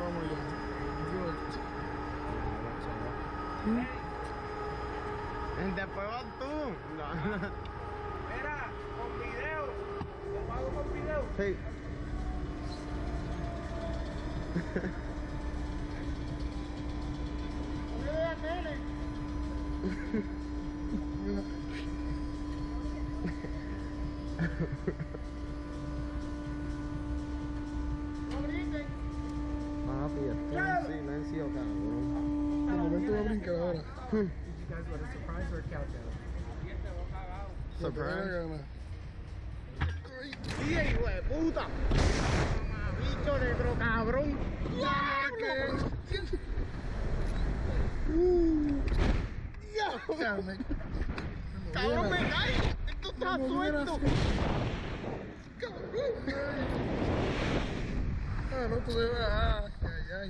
vamos allá. Después vas tú. No. Mira, con video. ¿Te pago con video? Sí. Papi, estoy en silencio, cabrón. De momento voy a brincar ahora. Did you guys want a surprise or a countdown? Surprise. Gana. ¡Sí, hijo de puta! ¡Bicho negro, cabrón! Chame. ¡Cabrón, me cae! ¡Esto está suelto! Ah, no, tú debes. Ay.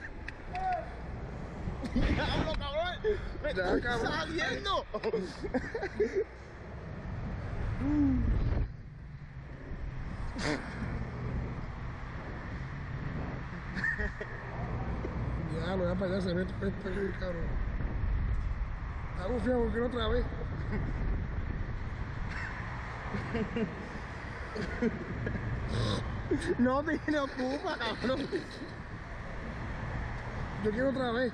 ¡Diablo, cabrón! ¡Me Ya, estoy cabrón. saliendo! Ya, lo voy a para allá, se ve este cabrón. Está bufiado porque otra vez. No me preocupa, cabrón. Yo quiero otra vez.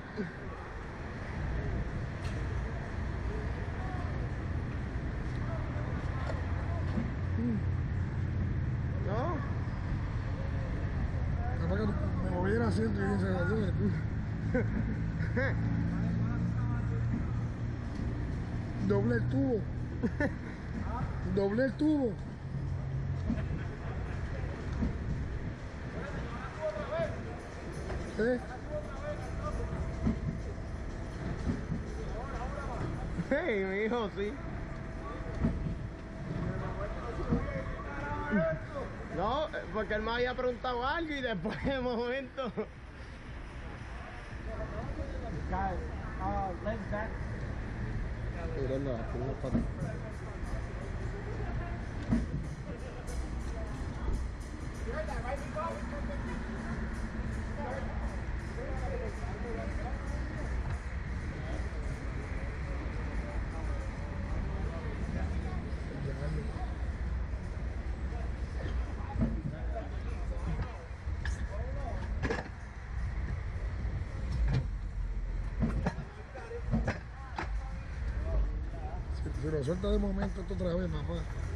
No. Capaz que me moví el asiento y bien se la dio. Doble el tubo. Doble el tubo. Hey, mi hijo, sí. No, porque él me había preguntado algo y después de momento. Guys, legs back. Mira la pata. You heard that, right, Nico? Si lo suelta de momento, esto otra vez, papá.